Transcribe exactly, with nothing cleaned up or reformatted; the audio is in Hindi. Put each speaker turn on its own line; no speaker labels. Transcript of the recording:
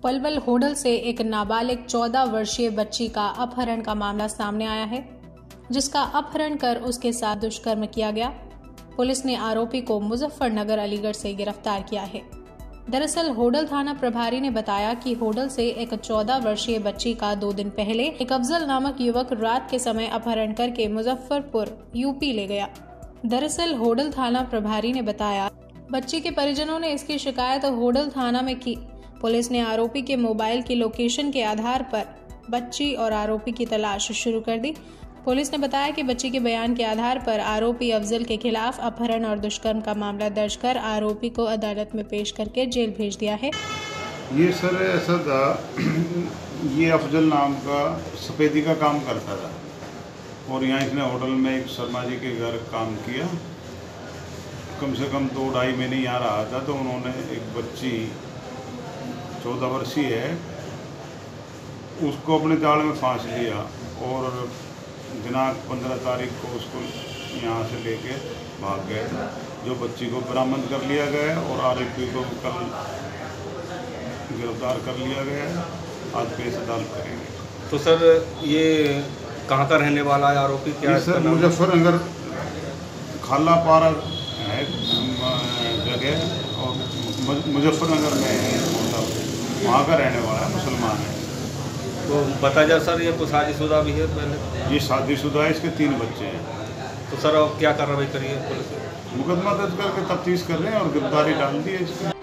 पलवल होडल से एक नाबालिग चौदह वर्षीय बच्ची का अपहरण का मामला सामने आया है, जिसका अपहरण कर उसके साथ दुष्कर्म किया गया। पुलिस ने आरोपी को मुजफ्फरनगर अलीगढ़ से गिरफ्तार किया है। दरअसल होडल थाना प्रभारी ने बताया कि होडल से एक चौदह वर्षीय बच्ची का दो दिन पहले एक अफजल नामक युवक रात के समय अपहरण करके मुजफ्फरपुर यूपी ले गया। दरअसल होडल थाना प्रभारी ने बताया, बच्ची के परिजनों ने इसकी शिकायत होडल थाना में की। पुलिस ने आरोपी के मोबाइल की लोकेशन के आधार पर बच्ची और आरोपी की तलाश शुरू कर दी। पुलिस ने बताया कि बच्ची के बयान के आधार पर आरोपी अफजल के खिलाफ अपहरण और दुष्कर्म का मामला दर्ज कर आरोपी को अदालत में पेश करके जेल भेज दिया है।
ये सर ऐसा था, ये अफजल नाम का सफ़ेदी का काम करता था और यहाँ इसने होटल में एक शर्मा जी के घर काम किया। कम से कम दो ढाई महीने यहाँ रहा था, तो उन्होंने एक बच्ची चौदह वर्षीय है उसको अपने जाल में फांस लिया और दिनांक पंद्रह तारीख को उसको यहाँ से लेके भाग गए, जो बच्ची को बरामद कर लिया गया और आरोपी को कल गिरफ्तार कर लिया गया है। आज पेश अदालत करेंगे।
तो सर ये कहाँ का रहने वाला है आरोपी? क्या
सर मुजफ्फरनगर खाला पारा है जगह और मुजफ्फरनगर में है, वहाँ का रहने वाला है, मुसलमान है।
तो बता जा सर, ये तो शादीशुदा भी है? पहले
ये शादीशुदा है, इसके तीन बच्चे हैं।
तो सर अब क्या कार्रवाई करिए पुलिस?
मुकदमा दर्ज करके तफ्तीश कर रहे हैं और गिरफ्तारी डाल दी है इसकी।